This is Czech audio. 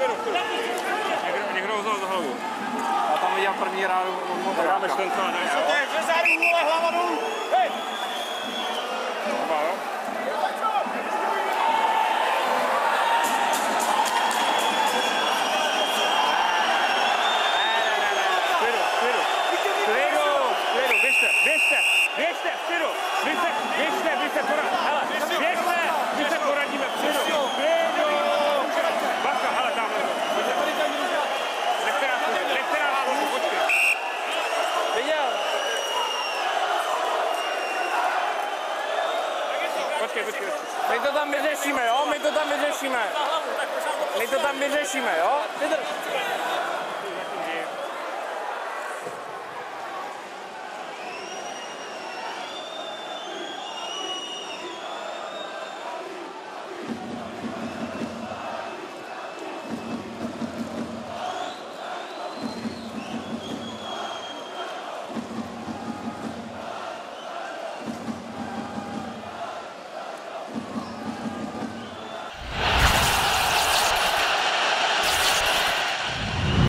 Někdo ho vzal za hlavu. Já tam viděl první rádu. Dáme štenca, ne? Přezadu, vole, hlava dolů! Hej! Běžte, poradíme, přidu, Bacha, hele, tamhle. Nechte nás, počkej. Viděl? Počkej. My to tam vyřešíme, jo? My to tam vyřešíme, jo? Vydrž.